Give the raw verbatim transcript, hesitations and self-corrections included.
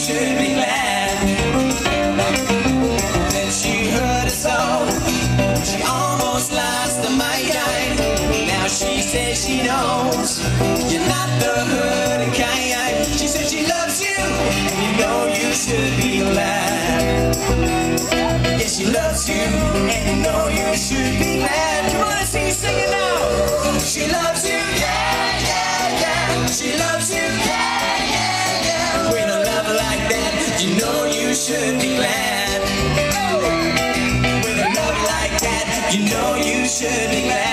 should be glad that she heard a song. She almost lost her mind. Now she says she knows you're not the hurting kind. She says she loves you, and you know you should be glad. Yeah, she loves you, and you know you should be glad. Come on, let's see you sing it now. She loves you, yeah, yeah, yeah. She loves you, yeah, yeah, yeah. With a love like that, you know you should be glad. Oh. With a love like that, you know you should be glad.